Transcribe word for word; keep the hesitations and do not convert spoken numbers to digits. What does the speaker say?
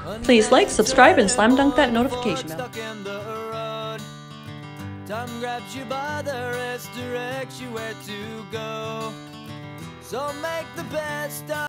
Please like, subscribe, and slam dunk that notification bell. Time grabs you by the wrist, directs you where to go. So make the best of